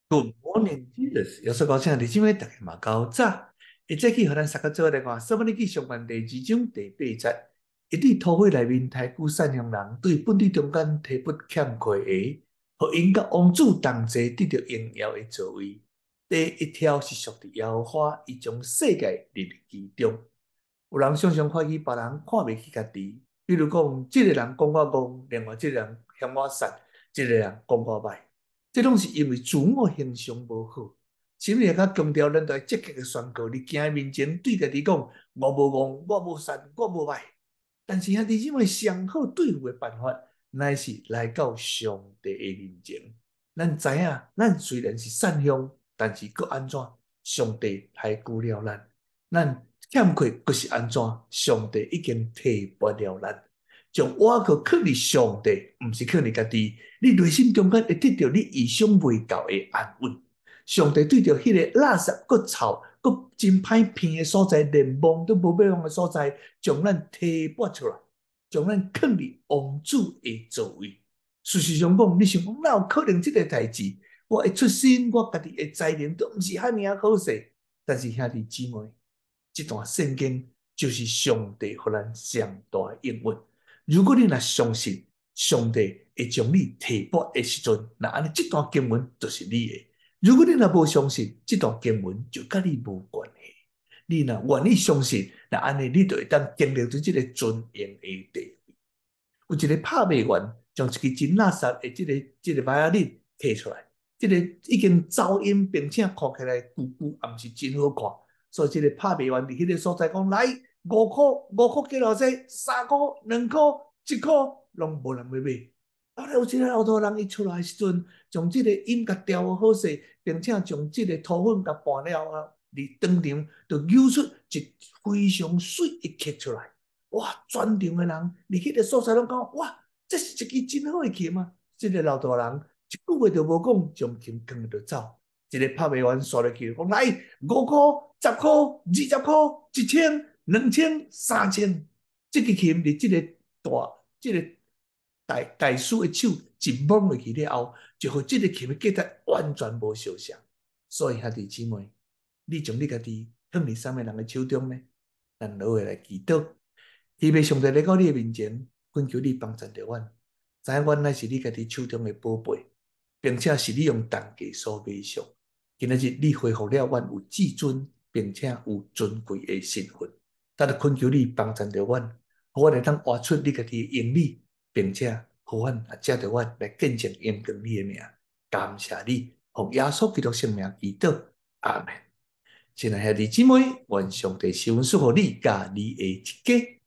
Good morning, Jesus。有说高声，你姊妹大家嘛搞早。一早起，互咱三个做来看，说不日记上班第二章第八节。一滴土匪内面太久善良人，对本地中间提不欠亏的，互因甲王子同齐得到荣耀的座位。第一条是属伫耶和华，伊将世界立入其中。有人常常看起别人，看袂起家己。比如讲，这个人讲我戆，另外这个人嫌我善，这个人讲我歹。这拢是因为自我形象无好。心里较强调，咱都要积极的宣告，你行面前对家己讲：我无戆，我无善，我无歹。但是兄弟姊妹，上好对付的办法，乃是来到上帝的面前。咱知影，咱虽然是善良，但是搁安怎？上帝还顾了咱。咱欠缺搁是安怎？上帝已经提拔了咱。将我靠靠伫上帝，毋是靠你家己。你内心中间会得到你意想未到的安稳。上帝对着迄个垃圾、搁臭、搁真歹闻的所在，连梦都无要往的所在，将咱提拔出来，将咱放伫王子的座位。事实上讲，你想讲哪有可能这个代志？我会出身，我家己的才能都毋是遐尔好势。但是兄弟姊妹，这段圣经就是上帝互咱上大的应允。如果你若相信上帝会将你提拔的时阵，那安尼这段经文就是你的。如果你若无相信，这段经文就甲你无关系。你若愿意相信，那安尼你就会当经历到这个尊荣的地位。有一个拍卖员将一支真垃圾的这个瓦仔日摕出来，这个已经噪音并且看起来旧旧，也毋是真好看。所以这个拍卖员伫迄个所在讲来5块几偌济，3块、2块、1块，拢无人要买。后来有一个老大人伊出来的时阵，将这个音甲调好势，并且将这个土粉甲拌了后，伫当场就扭出一非常水一曲出来。哇！全场的人伫迄个所在拢讲哇，这是一支真好的琴啊！这个老大人一句话都无讲，将琴扛就走。一个拍卖员刷落去，讲来5块、10块、20块、1000、2000、3000，这个琴伫这个大师的手一摸落去了后，就和这个琴的价值完全无相像。所以兄弟姊妹，你将你家己放伫什么人的手中呢？咱落下来祈祷，希望上帝来到你的面前，恳求你帮助着阮，知影阮乃是你家己手中的宝贝，并且是你用重价所买上。今仔日你恢复了阮有至尊，并且有尊贵的身份，但是恳求你帮助着阮，互阮会当活出你家己的英理，并且互阮也借着阮来见证荣光你的名。感谢你，奉耶稣基督圣名祈祷，阿门。亲爱兄弟姊妹，愿上帝赐福予你甲你的一家。